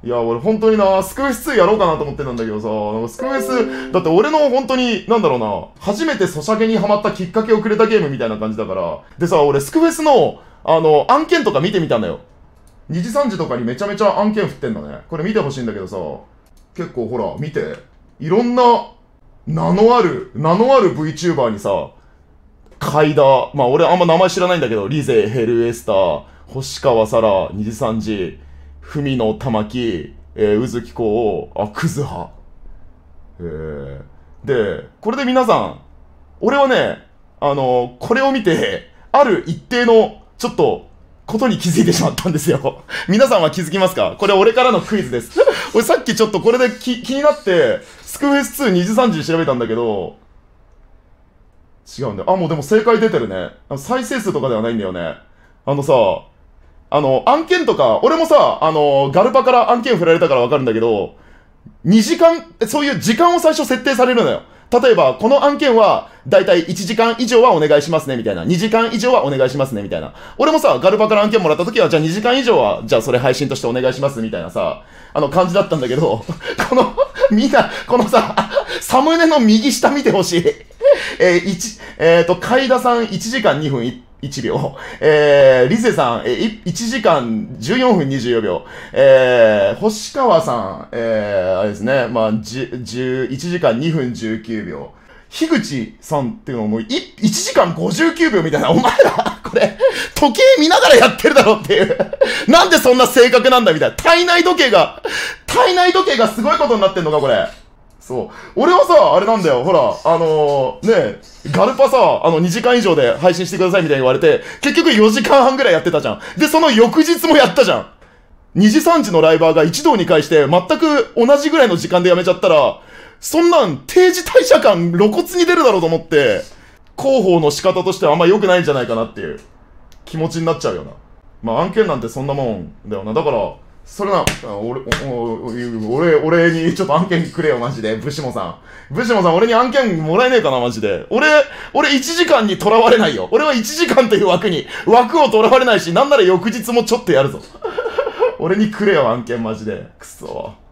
いや、俺本当にな、スクフェス2やろうかなと思ってたんだけどさ、スクフェス、だって俺の本当に、なんだろうな、初めてソシャゲにハマったきっかけをくれたゲームみたいな感じだから。でさ、俺スクフェスの、案件とか見てみたんだよ。2時3時とかにめちゃめちゃ案件振ってんだね。これ見てほしいんだけどさ、結構ほら、見て。いろんな、名のある VTuber にさ、カイダ、まあ俺あんま名前知らないんだけど、リゼ、ヘルエスター、星川沙羅、2時3時、文野玉木、宇月光、クズハ。で、これで皆さん、俺はね、これを見て、ある一定の、ちょっと、ことに気づいてしまったんですよ。皆さんは気づきますか？これ俺からのクイズです。俺さっきちょっとこれで気になって、スクフェス2 2時3時調べたんだけど、違うんだよ。もうでも正解出てるね。再生数とかではないんだよね。案件とか、俺もさ、ガルパから案件振られたからわかるんだけど、2時間、そういう時間を最初設定されるのよ。例えば、この案件は、だいたい1時間以上はお願いしますね、みたいな。2時間以上はお願いしますね、みたいな。俺もさ、ガルパから案件もらった時は、じゃあ2時間以上は、じゃあそれ配信としてお願いします、みたいなさ、感じだったんだけど、みんな、このさ、サムネの右下見てほしい。海田さん1時間2分1秒。リゼさん、1時間14分24秒。星川さん、あれですね、まあ、1時間2分19秒。樋口さんっていうのももう1時間59秒みたいな。お前ら、これ、時計見ながらやってるだろっていう。なんでそんな正確なんだみたいな。体内時計がすごいことになってんのか、これ。そう。俺はさ、あれなんだよ。ほら、ねえ、ガルパさ、2時間以上で配信してくださいみたいに言われて、結局4時間半ぐらいやってたじゃん。で、その翌日もやったじゃん。2時3時のライバーが一堂に会して、全く同じぐらいの時間でやめちゃったら、そんなん定時退社感露骨に出るだろうと思って、広報の仕方としてはあんま良くないんじゃないかなっていう気持ちになっちゃうよな。まあ案件なんてそんなもんだよな。だから、それな、俺にちょっと案件くれよ、マジで。ブシモさん、俺に案件もらえねえかな、マジで。俺1時間に囚われないよ。俺は1時間という枠を囚われないし、なんなら翌日もちょっとやるぞ。俺にくれよ、案件、マジで。くそ。